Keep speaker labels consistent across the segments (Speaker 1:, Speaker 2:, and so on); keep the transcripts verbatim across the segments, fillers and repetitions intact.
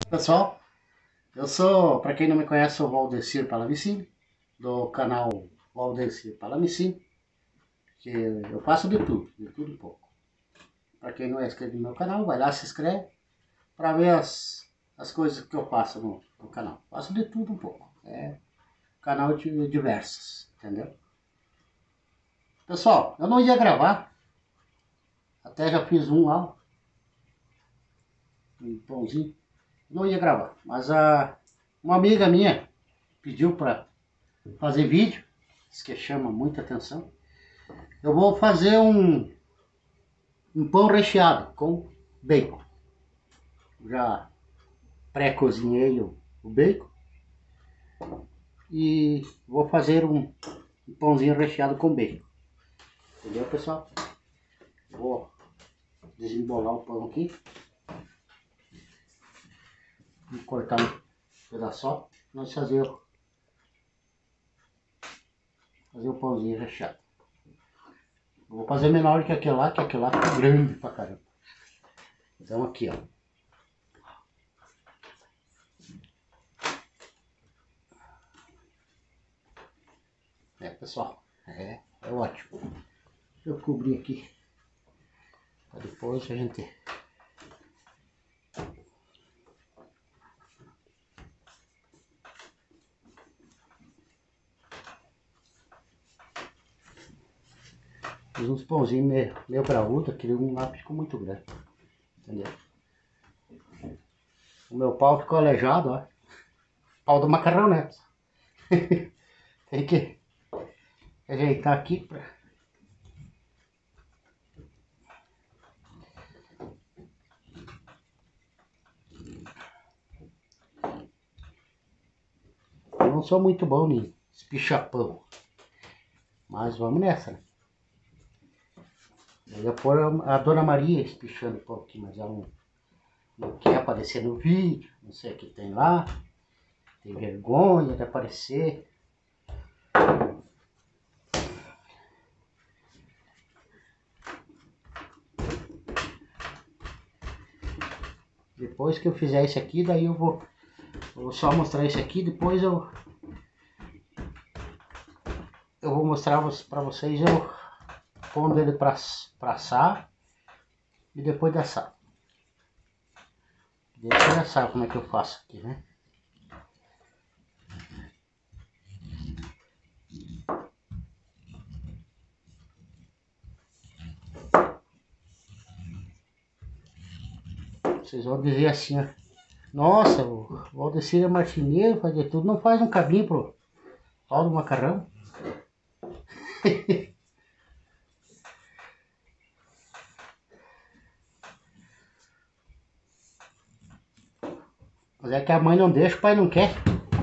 Speaker 1: Pessoal, eu sou, para quem não me conhece, sou Valdecir Palavicini, do canal Valdecir Palavicini, que eu faço de tudo, de tudo um pouco. Para quem não é inscrito no meu canal, vai lá, se inscreve, para ver as, as coisas que eu faço no, no canal. Faço de tudo um pouco, é canal de diversos, entendeu? Pessoal, eu não ia gravar, até já fiz um lá, um pãozinho, não ia gravar, mas a, uma amiga minha pediu para fazer vídeo, isso que chama muita atenção. Eu vou fazer um, um pão recheado com bacon. Já pré-cozinhei o, o bacon e vou fazer um, um pãozinho recheado com bacon. Entendeu, pessoal? Vou desembolar o pão aqui. Vou cortar um pedaço. Nós fazer, fazer o pãozinho recheado. Eu vou fazer menor que aquele lá, que aquele lá fica grande pra caramba. Então aqui, ó. É, pessoal, é, é ótimo. Deixa eu cobrir aqui, para depois a gente... Fiz uns pãozinhos meio, meio graúdo, aquele um lá ficou muito grande, entendeu? O meu pau ficou aleijado, ó. Pau do macarrão, né? Tem que ajeitar aqui pra... Eu não sou muito bom em espichar pão, mas vamos nessa, né? Eu ia pôr a Dona Maria espichando o pão aqui, mas ela não, não quer aparecer no vídeo, não sei o que tem lá, tem vergonha de aparecer. Depois que eu fizer isso aqui, daí eu vou, eu vou só mostrar isso aqui, depois eu eu vou mostrar para vocês eu pondo ele para assar e depois de assar. Depois de assar como é que eu faço aqui, né? Vocês vão dizer assim, ó, nossa, o Valdecir é marceneiro, faz de tudo, não faz um cabinho pro pau do macarrão? Mas é que a mãe não deixa, o pai não quer.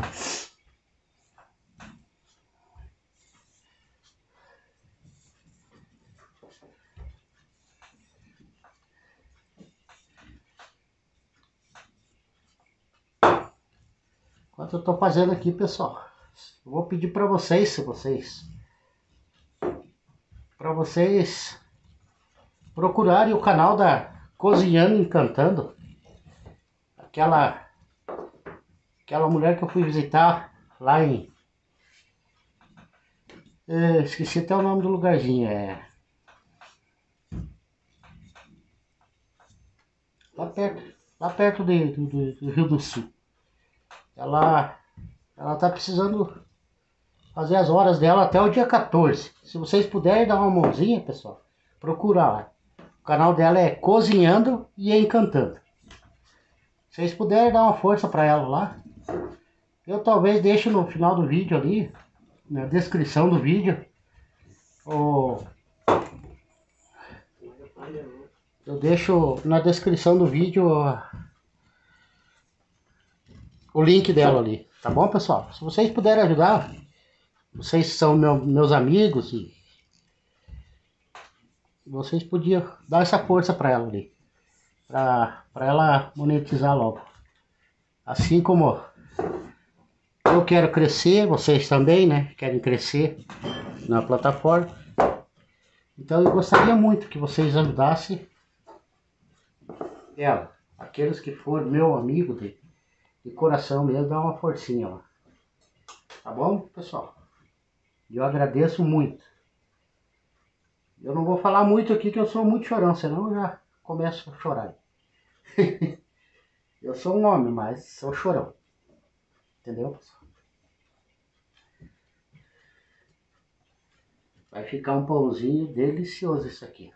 Speaker 1: Enquanto eu tô fazendo aqui, pessoal, eu vou pedir para vocês, se vocês, para vocês procurarem o canal da Cozinhando e Encantando, aquela aquela mulher que eu fui visitar lá em, é, esqueci até o nome do lugarzinho, é lá perto, lá perto de, do, do Rio do Sul. Ela, ela tá precisando fazer as horas dela até o dia quatorze. Se vocês puderem dar uma mãozinha, pessoal, procura lá. O canal dela é Cozinhando e Encantando. Se vocês puderem dar uma força para ela lá, eu talvez deixe no final do vídeo ali, na descrição do vídeo, o... eu deixo na descrição do vídeo o, o link dela ali, tá bom, pessoal? Se vocês puderem ajudar, vocês são meu, meus amigos e vocês podiam dar essa força para ela ali, para para ela monetizar logo. Assim como eu quero crescer, vocês também, né? Querem crescer na plataforma. Então eu gostaria muito que vocês ajudassem ela, aqueles que for meu amigo de, de coração mesmo, dá uma forcinha lá. Tá bom, pessoal? Eu agradeço muito. Eu não vou falar muito aqui que eu sou muito chorão, senão eu já começo a chorar. Eu sou um homem, mas sou chorão. Entendeu, pessoal? Vai ficar um pãozinho delicioso isso aqui.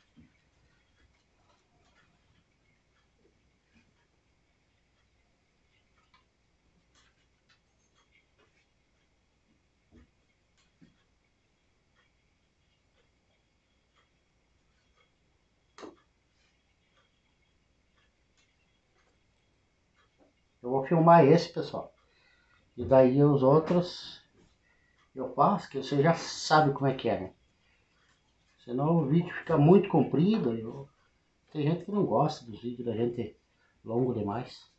Speaker 1: Eu vou filmar esse, pessoal. E daí os outros eu faço, que você já sabe como é que é, né? Senão o vídeo fica muito comprido. Eu... Tem gente que não gosta dos vídeos da gente longo demais.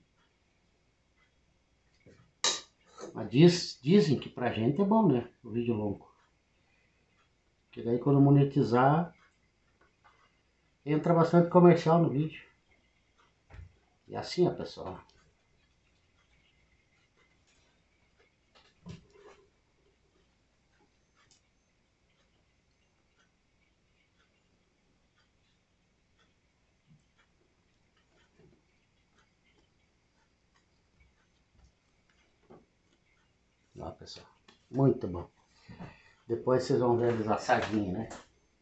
Speaker 1: Mas diz, dizem que pra gente é bom, né? O vídeo longo. Porque daí quando monetizar, entra bastante comercial no vídeo. E assim, ó, pessoal. Ó, pessoal. Muito bom. Depois vocês vão ver eles assadinhos, né?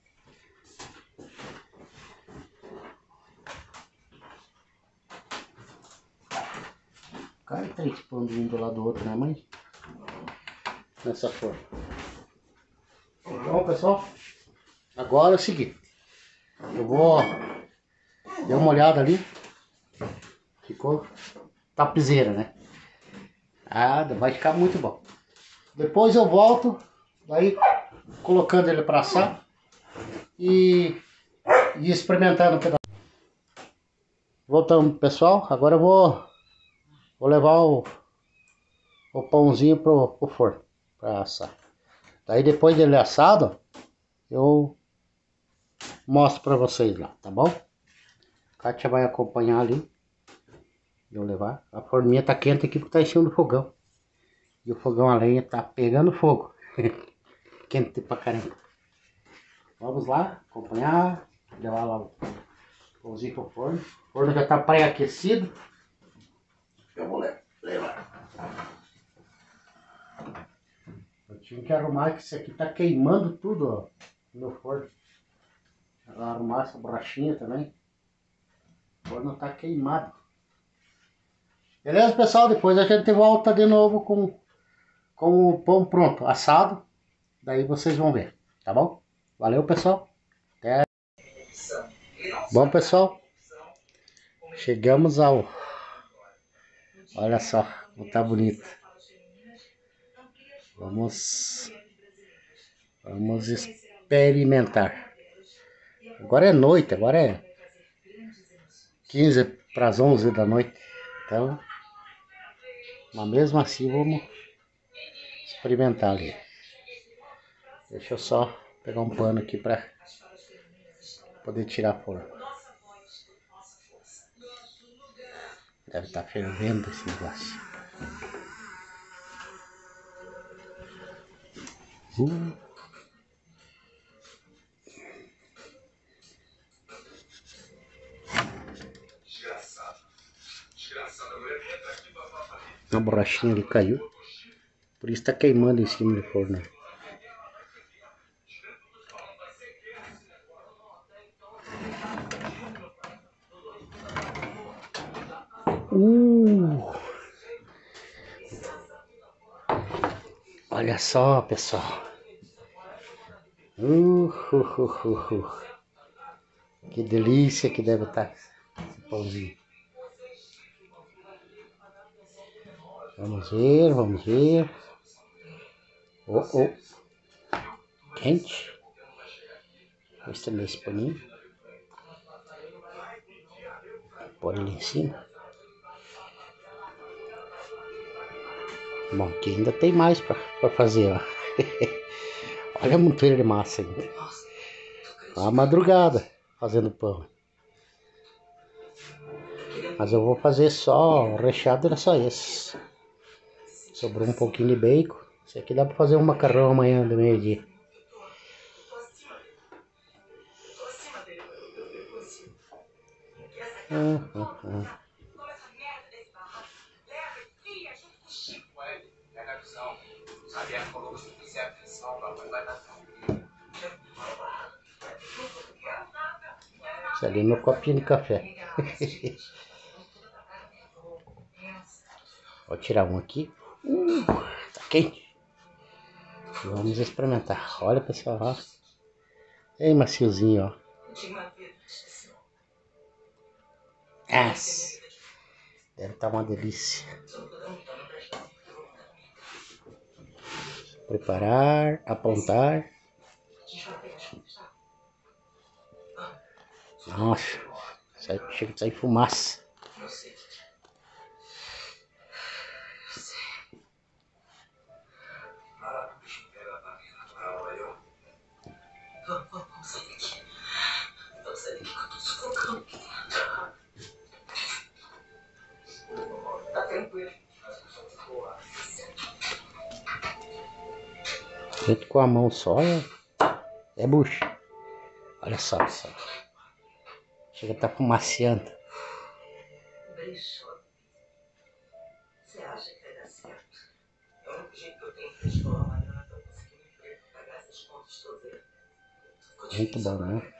Speaker 1: Cai três pães um do lado do outro, né, mãe? Nessa forma. Bom, pessoal, agora é o seguinte. Eu vou dar uma olhada ali. Ficou topzera, né? Ah, vai ficar muito bom. Depois eu volto, daí colocando ele para assar e, e experimentando um pedaço. Voltamos, pessoal. Agora eu vou, vou levar o, o pãozinho pro, pro forno para assar. Daí depois dele assado, eu mostro para vocês lá, tá bom? A Kátia vai acompanhar ali. Eu levar. A forminha tá quente aqui porque tá em cima do fogão. E o fogão a lenha tá pegando fogo. Quente pra caramba. Vamos lá, acompanhar. Levar lá o pãozinho pro forno. O forno já tá pré-aquecido. Eu vou levar. Eu tinha que arrumar que isso aqui tá queimando tudo, ó. No forno. Vou arrumar essa borrachinha também. O forno tá queimado. Beleza, pessoal? Depois a gente volta de novo com, com o pão pronto, assado. Daí vocês vão ver, tá bom? Valeu, pessoal. Até. Bom, pessoal. Chegamos ao... Olha só como tá bonito. Vamos... Vamos experimentar. Agora é noite, agora é quinze para as onze da noite. Então, mas mesmo assim vamos experimentar ali. Deixa eu só pegar um pano aqui para poder tirar a forma. Deve estar fervendo esse negócio. Uh. A borrachinha ali caiu. Por isso tá queimando em cima do forno. Uh. Olha só, pessoal. Uh, uh, uh, uh, uh. Que delícia que deve estar esse pãozinho. Vamos ver, vamos ver. Oh, oh. Quente. Vou estender esse paninho. Pôr ele em cima. Bom, aqui ainda tem mais para fazer, ó. Olha a monteira de massa ainda. A madrugada fazendo pão. Mas eu vou fazer só, o recheado era só esse. Sobrou um pouquinho de bacon. Isso aqui dá pra fazer um macarrão amanhã do meio-dia. Hum, hum, hum. Isso ali é meu copinho de café. Vou tirar um aqui. Uh, tá quente. Vamos experimentar. Olha, pessoal, ó. Bem maciozinho, ó. Yes. Deve estar uma delícia. Preparar, apontar. Nossa, sai, chega de sair fumaça. Feito com a mão só é, é bucho. Olha só, pessoal. Chega a estar fumaciando. Você acha que vai dar certo? É o único jeito que eu tenho pra escola amanhã, não tô conseguindo emprego pra pagar essas contas todas. Muito bom, né?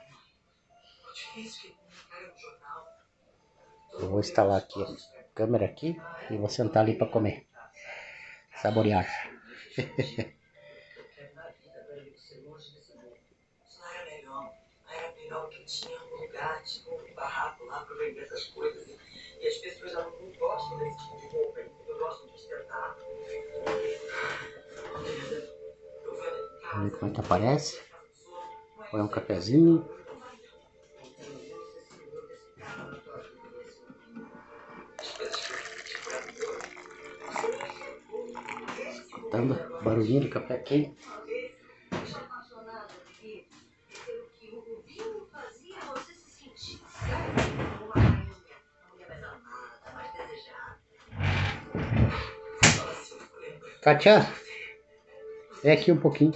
Speaker 1: Eu vou instalar aqui a câmera aqui e vou sentar ali para comer. Saborear. Era melhor que tinha um lugar, tipo um barraco lá para vender essas coisas. E as pessoas já não gostam desse tipo de roupa, eu gosto de ostentar. Olha como é que aparece. Põe um cafezinho. Escutando barulhinho de café quente. Kátia, é aqui um pouquinho.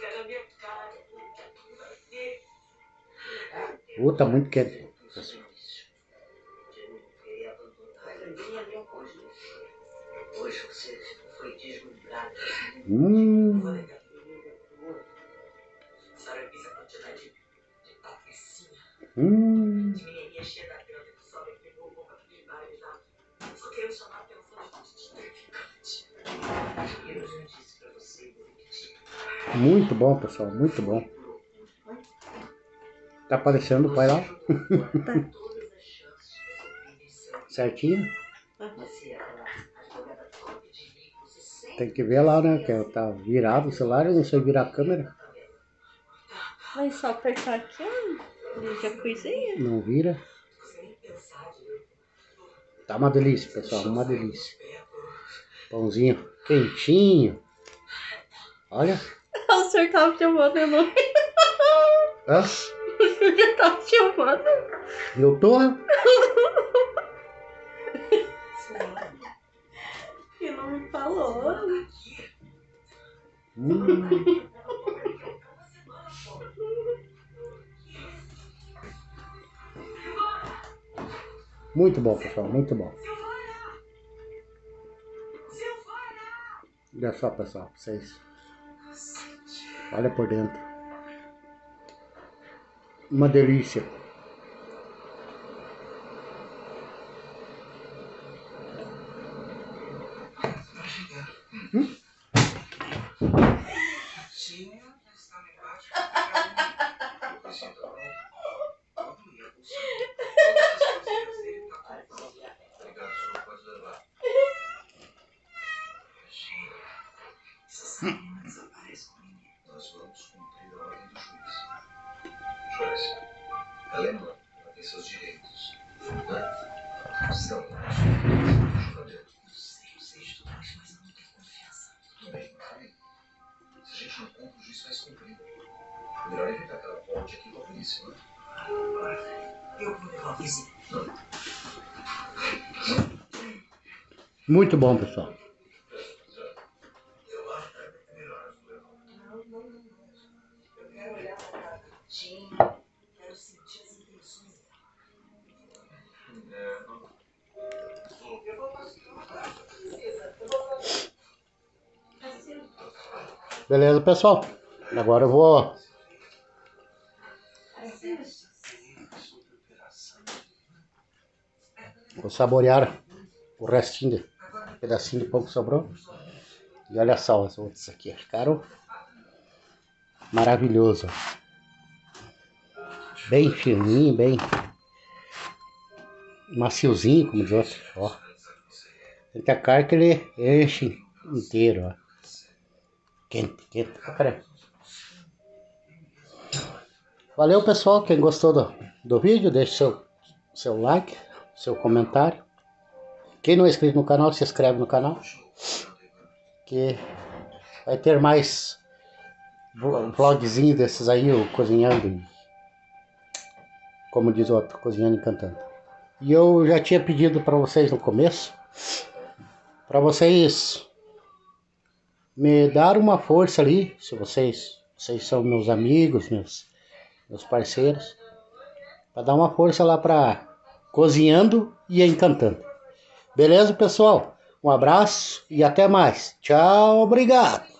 Speaker 1: Oh, tá muito quente. Hum. Hum. Muito bom, pessoal, muito bom. Tá aparecendo o pai lá?
Speaker 2: Tá.
Speaker 1: Certinho? Tem que ver lá, né? Que tá virado o celular, eu não sei virar a câmera.
Speaker 2: Vai só apertar aqui, ó. Veja a coisinha.
Speaker 1: Não vira. Tá uma delícia, pessoal, uma delícia. Pãozinho quentinho. Olha.
Speaker 2: O senhor tava filmando, eu não.
Speaker 1: Hã?
Speaker 2: O senhor já tava filmando.
Speaker 1: Eu tô?
Speaker 2: E não me falou.
Speaker 1: Hum. Muito bom, pessoal, muito bom. Olha só, pessoal, pra vocês. Olha por dentro. Uma delícia. Hum?
Speaker 3: Nós vamos cumprir a ordem do juiz. Joyce, ela é mãe, ela tem seus direitos. Né? São julgamento. Eu sei, eu sei de tudo isso, mas eu não tenho confiança. Tudo bem, mas se a gente não cumpre, o juiz faz cumprir. O melhor é evitar aquela ponte aqui com a polícia, né? Eu vou levar a vizinha. Não.
Speaker 1: Muito bom, pessoal. Beleza, pessoal? Agora eu vou vou saborear o restinho de pedacinho de pão que sobrou. E olha só os outros aqui, ficaram maravilhoso. Bem fininho, bem maciozinho, como diz outro. Ó. Tem a carne que ele enche inteiro, ó. Quente, quente pra caramba. Valeu, pessoal. Quem gostou do, do vídeo, deixe seu, seu like, seu comentário. Quem não é inscrito no canal, se inscreve no canal. Que vai ter mais vlogzinho desses aí, eu cozinhando, como diz o outro, cozinhando e cantando. E eu já tinha pedido para vocês no começo, para vocês me dar uma força ali, se vocês, vocês são meus amigos, meus, meus parceiros, para dar uma força lá para cozinhando e encantando. Beleza, pessoal? Um abraço e até mais. Tchau, obrigado.